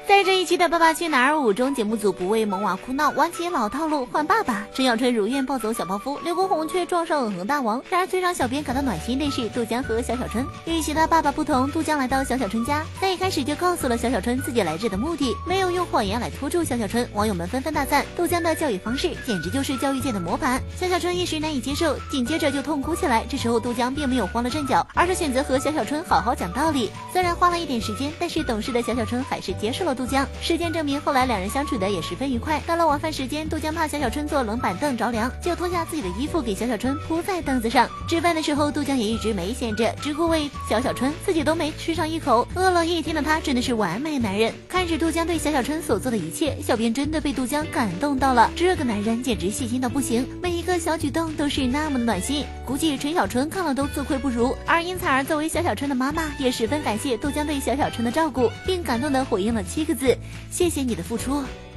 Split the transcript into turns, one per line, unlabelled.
在这一期的《爸爸去哪儿5》中，节目组不为萌娃哭闹，玩起老套路换爸爸。陈小春如愿抱走小泡芙，刘畊宏却撞上恒大王。然而最让小编感到暖心的是杜江和小小春。与其他爸爸不同，杜江来到小小春家，在一开始就告诉了小小春自己来这的目的，没有用谎言来拖住小小春。网友们纷纷大赞杜江的教育方式简直就是教育界的模板。小小春一时难以接受，紧接着就痛哭起来。这时候杜江并没有慌了阵脚，而是选择和小小春好好讲道理。虽然花了一点时间，但是懂事的小小春还是接受了杜江。时间证明，后来两人相处的也十分愉快。到了晚饭时间，杜江怕小小春坐冷板凳着凉，就脱下自己的衣服给小小春铺在凳子上。吃饭的时候，杜江也一直没闲着，只顾喂小小春，自己都没吃上一口。饿了一天的他真的是完美男人。看着杜江对小小春所做的一切，小编真的被杜江感动到了。这个男人简直细心到不行，每一个小举动都是那么的暖心。估计陈小春看了都自愧不如。而殷采儿作为小小春的妈妈，也十分感谢杜江对小小春的照顾，并感动地回应了7个字：谢谢你的付出。